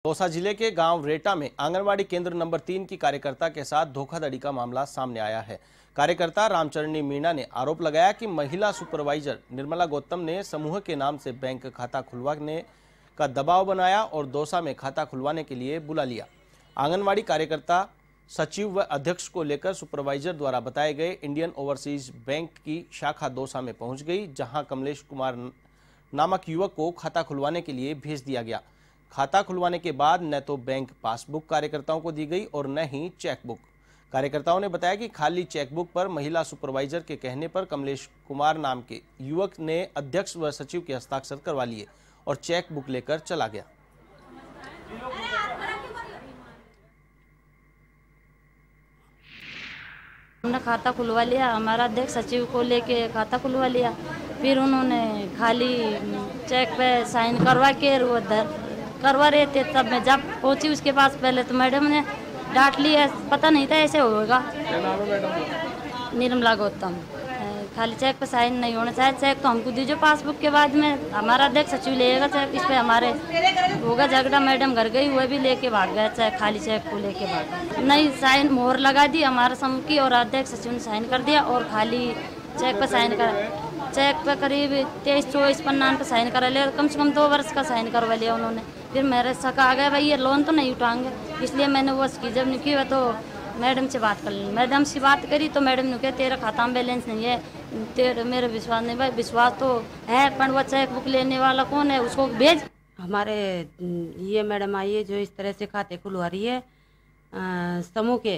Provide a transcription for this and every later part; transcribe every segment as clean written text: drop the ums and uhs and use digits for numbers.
दौसा जिले के गांव रेटा में आंगनवाड़ी केंद्र नंबर 3 की कार्यकर्ता के साथ धोखाधड़ी का मामला सामने आया है। कार्यकर्ता रामचरणी मीणा ने आरोप लगाया कि महिला सुपरवाइजर निर्मला गौतम ने समूह के नाम से बैंक खाता खुलवाने का दबाव बनाया और दौसा में खाता खुलवाने के लिए बुला लिया। आंगनवाड़ी कार्यकर्ता सचिव व अध्यक्ष को लेकर सुपरवाइजर द्वारा बताए गए इंडियन ओवरसीज बैंक की शाखा दौसा में पहुंच गई, जहां कमलेश कुमार नामक युवक को खाता खुलवाने के लिए भेज दिया गया। खाता खुलवाने के बाद न तो बैंक पासबुक कार्यकर्ताओं को दी गई और न ही चेकबुक। कार्यकर्ताओं ने बताया कि खाली चेकबुक पर महिला सुपरवाइजर के कहने पर कमलेश कुमार नाम के युवक ने अध्यक्ष व सचिव के हस्ताक्षर करवा लिए और चेकबुक लेकर चला गया। हमने खाता खुलवा लिया, हमारा अध्यक्ष सचिव को लेके खाता खुलवा लिया। फिर उन्होंने खाली चेक पे साइन करवा के वो करवा रहे थे। तब मैं जब पहुंची उसके पास, पहले तो मैडम ने डांट लिया, पता नहीं था ऐसे होगा। निर्मला गौतम। खाली चेक पे साइन नहीं होना चाहिए, चेक तो हमको दीजिए पासबुक के बाद में हमारा अध्यक्ष सचिव लेगा चेक। इस पे हमारे होगा झगड़ा। मैडम घर गई, वह भी लेके भाग गया चेक, खाली चेक को लेके भाग गया। नहीं, साइन मोहर लगा दी हमारा समूह की और अध्यक्ष सचिव ने साइन कर दिया और खाली चेक पे साइन कर, चेक पे करीब 23-24 पन्ना पे साइन करा लिया। कम से कम 2 वर्ष का साइन करवा लिया उन्होंने। फिर मेरे शक आ गया, भाई ये लोन तो नहीं उठाएंगे, इसलिए मैंने वो उसकी जब नहीं की तो मैडम से बात कर ली। मैडम से बात करी तो मैडम ने कहा तेरा खाता में बैलेंस नहीं है, तेरे मेरे विश्वास नहीं। भाई विश्वास तो है, पर वो चेक बुक लेने वाला कौन है, उसको भेज। हमारे ये मैडम आई है जो इस तरह से खाते खुलवा रही है समूह के,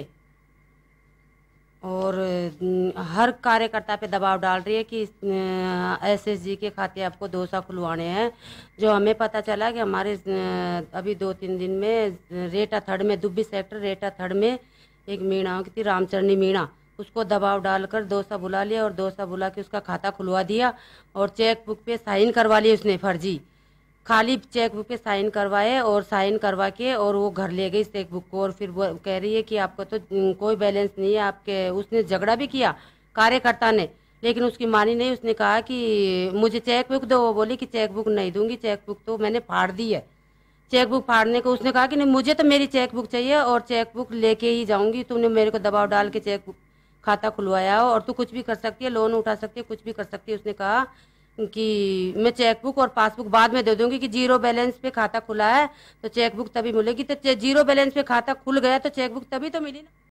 और हर कार्यकर्ता पे दबाव डाल रही है कि एसएसजी के खाते आपको दौसा खुलवाने हैं। जो हमें पता चला कि हमारे अभी 2-3 दिन में रेटा थर्ड में, दुब्बी सेक्टर रेटा थर्ड में एक मीणा की थी, रामचरणी मीणा, उसको दबाव डालकर दौसा बुला लिया और दौसा बुला के उसका खाता खुलवा दिया और चेक बुक पे साइन करवा लिए उसने। फर्जी खाली चेक बुक पे साइन करवाए और साइन करवा के और वो घर ले गई चेक बुक को। और फिर वो कह रही है कि आपको तो कोई बैलेंस नहीं है आपके। उसने झगड़ा भी किया कार्यकर्ता ने, लेकिन उसकी मानी नहीं। उसने कहा कि मुझे चेक बुक दो। वो बोली कि चेक बुक नहीं दूंगी, चेक बुक तो मैंने फाड़ दी है। चेक बुक फाड़ने को उसने कहा कि नहीं, मुझे तो मेरी चेक बुक चाहिए और चेक बुक लेके ही जाऊंगी। तुमने मेरे को दबाव डाल के चेक बुक खाता खुलवाया हो और तू कुछ भी कर सकती है, लोन उठा सकती है, कुछ भी कर सकती है। उसने कहा कि मैं चेक बुक और पासबुक बाद में दे दूंगी, कि जीरो बैलेंस पे खाता खुला है तो चेक बुक तभी मिलेगी। तो जीरो बैलेंस पे खाता खुल गया तो चेक बुक तभी तो मिली ना।